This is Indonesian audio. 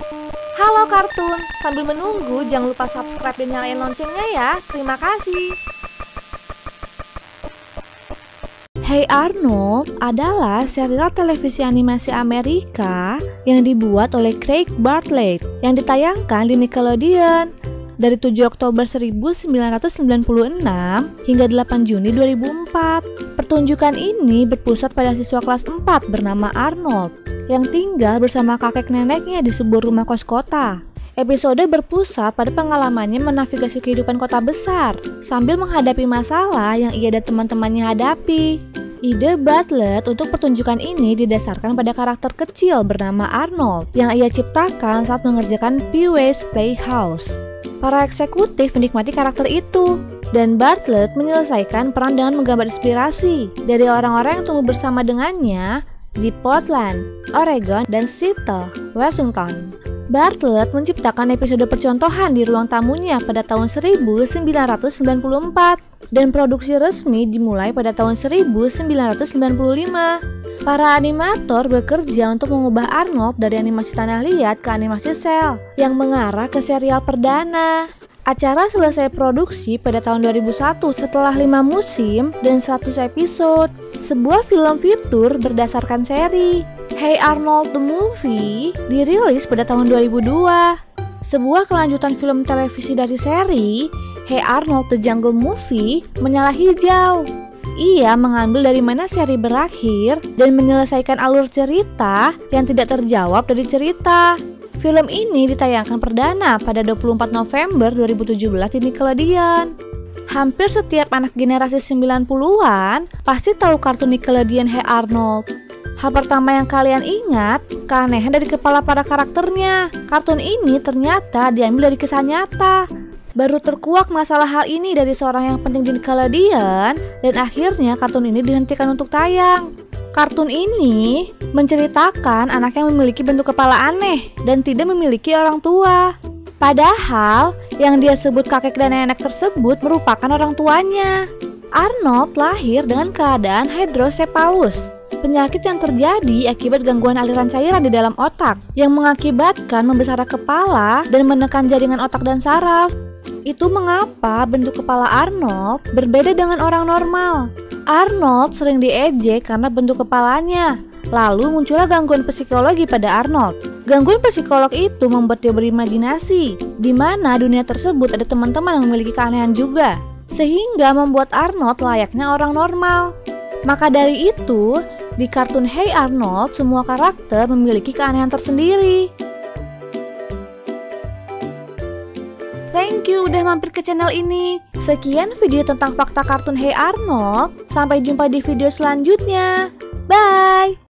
Halo Kartun, sambil menunggu jangan lupa subscribe dan nyalain loncengnya ya. Terima kasih. Hey Arnold adalah serial televisi animasi Amerika yang dibuat oleh Craig Bartlett yang ditayangkan di Nickelodeon dari 7 Oktober 1996 hingga 8 Juni 2004. Pertunjukan ini berpusat pada siswa kelas 4 bernama Arnold yang tinggal bersama kakek neneknya di sebuah rumah kos kota. Episode berpusat pada pengalamannya menavigasi kehidupan kota besar sambil menghadapi masalah yang ia dan teman-temannya hadapi. Ide Bartlett untuk pertunjukan ini didasarkan pada karakter kecil bernama Arnold yang ia ciptakan saat mengerjakan Pee-wee's Playhouse. Para eksekutif menikmati karakter itu, dan Bartlett menyelesaikan peran dengan menggambar inspirasi dari orang-orang yang tumbuh bersama dengannya di Portland, Oregon, dan Seattle, Washington. Bartlett menciptakan episode percontohan di ruang tamunya pada tahun 1994 dan produksi resmi dimulai pada tahun 1995. Para animator bekerja untuk mengubah Arnold dari animasi tanah liat ke animasi sel yang mengarah ke serial perdana. Acara selesai produksi pada tahun 2001 setelah 5 musim dan 100 episode. Sebuah film fitur berdasarkan seri Hey Arnold the Movie dirilis pada tahun 2002. Sebuah kelanjutan film televisi dari seri Hey Arnold the Jungle Movie menyala hijau. Ia mengambil dari mana seri berakhir dan menyelesaikan alur cerita yang tidak terjawab dari cerita. Film ini ditayangkan perdana pada 24 November 2017 di Nickelodeon. Hampir setiap anak generasi 90-an pasti tahu kartun Nickelodeon Hey Arnold. Hal pertama yang kalian ingat, keanehan dari kepala para karakternya. Kartun ini ternyata diambil dari kisah nyata. Baru terkuak masalah hal ini dari seorang yang penting di Nickelodeon, dan akhirnya kartun ini dihentikan untuk tayang. Kartun ini menceritakan anak yang memiliki bentuk kepala aneh dan tidak memiliki orang tua. Padahal yang dia sebut kakek dan nenek tersebut merupakan orang tuanya. Arnold lahir dengan keadaan hydrocephalus, penyakit yang terjadi akibat gangguan aliran cairan di dalam otak yang mengakibatkan membesar kepala dan menekan jaringan otak dan saraf. Itu mengapa bentuk kepala Arnold berbeda dengan orang normal. Arnold sering diejek karena bentuk kepalanya. Lalu muncullah gangguan psikologi pada Arnold. Gangguan psikolog itu membuat dia berimajinasi, di mana dunia tersebut ada teman-teman yang memiliki keanehan juga, sehingga membuat Arnold layaknya orang normal. Maka dari itu, di kartun Hey Arnold, semua karakter memiliki keanehan tersendiri. Thank you udah mampir ke channel ini. Sekian video tentang fakta kartun Hey Arnold. Sampai jumpa di video selanjutnya. Bye!